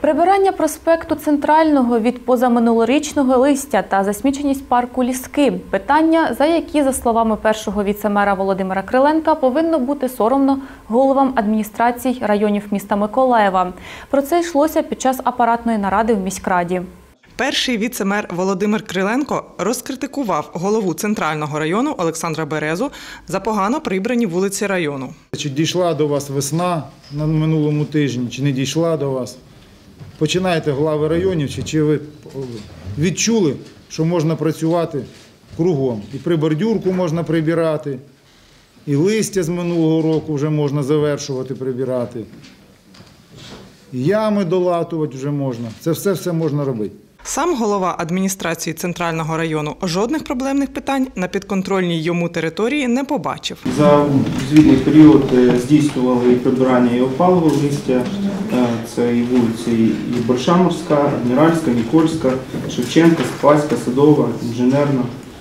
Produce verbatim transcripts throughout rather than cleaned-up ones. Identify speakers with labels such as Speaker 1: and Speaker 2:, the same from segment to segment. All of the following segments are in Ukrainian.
Speaker 1: Прибирання проспекту Центрального від позаминулорічного листя та засміченість парку Ліски – питання, за які, за словами першого віце-мера Володимира Криленка, повинно бути соромно головам адміністрацій районів міста Миколаєва. Про це йшлося під час апаратної наради в міськраді.
Speaker 2: Перший віце-мер Володимир Криленко розкритикував голову Центрального району Олександра Березу за погано прибрані вулиці району.
Speaker 3: Чи дійшла до вас весна на минулому тижні, чи не дійшла до вас? Починайте глави районів, чи, чи ви відчули, що можна працювати кругом. І прибордюрку можна прибирати, і листя з минулого року вже можна завершувати прибирати, і ями долатувати вже можна. Це все-все можна робити.
Speaker 2: Сам голова адміністрації Центрального району жодних проблемних питань на підконтрольній йому території не побачив.
Speaker 4: За звітний період здійснювали і прибирання і опалого листя, це і вулиці і Большаморська, Адміральська, Нікольська, Шевченка, Спаська, Садова, Інженерна.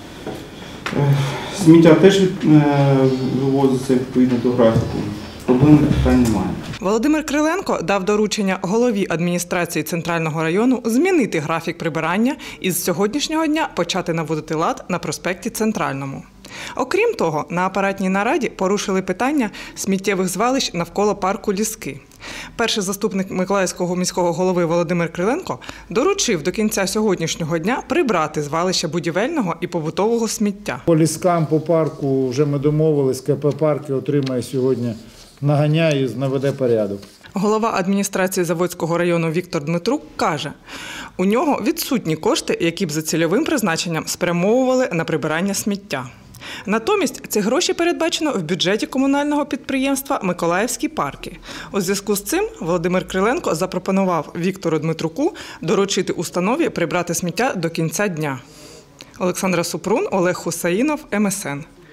Speaker 4: Сміття теж вивозиться відповідно до графіку. Проблемних питань немає.
Speaker 2: Володимир Криленко дав доручення голові адміністрації Центрального району змінити графік прибирання і з сьогоднішнього дня почати наводити лад на проспекті Центральному. Окрім того, на апаратній нараді порушили питання сміттєвих звалищ навколо парку Ліски. Перший заступник Миколаївського міського голови Володимир Криленко доручив до кінця сьогоднішнього дня прибрати звалища будівельного і побутового сміття.
Speaker 3: По ліскам, по парку вже ми домовились, КП «Парки» отримає сьогодні, наганяє і наведе порядок.
Speaker 2: Голова адміністрації Заводського району Віктор Дмитрук каже, у нього відсутні кошти, які б за цільовим призначенням спрямовували на прибирання сміття. Натомість ці гроші передбачено в бюджеті комунального підприємства «Миколаївські парки». У зв'язку з цим Володимир Криленко запропонував Віктору Дмитруку доручити установі прибрати сміття до кінця дня. Олександра Супрун, Олег Хусаїнов, ем ес ен.